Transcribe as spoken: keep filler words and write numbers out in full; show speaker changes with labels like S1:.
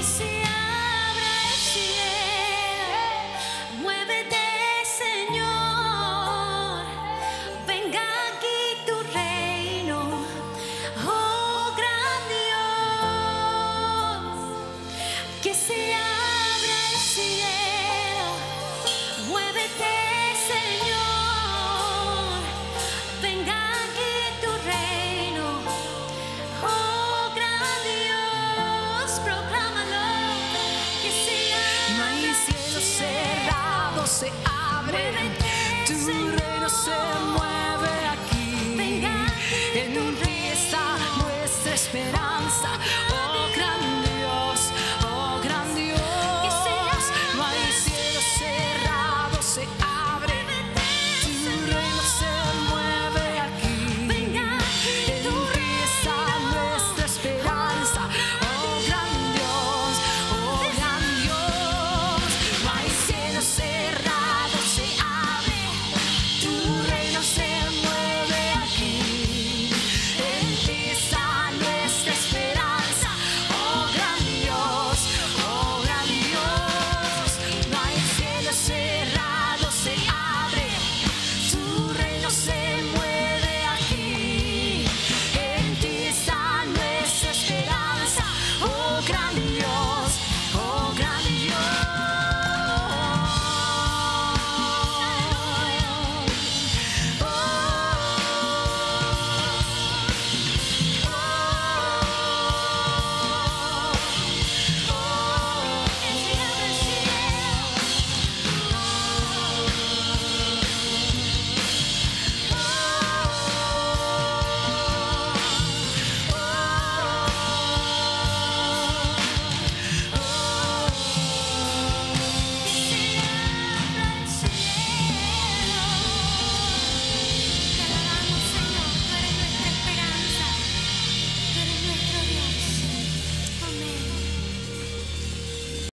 S1: se abra el cielo, muévete, Señor, venga aquí tu reino, oh gran Dios, que se abra el cielo, muévete, Señor, venga aquí tu reino, oh gran Dios, proclámalo, que se
S2: No hay
S1: abra el
S2: cielo
S1: cielo,
S2: cerrado, se abre,
S1: muévete,
S2: tu reino se
S1: Señor.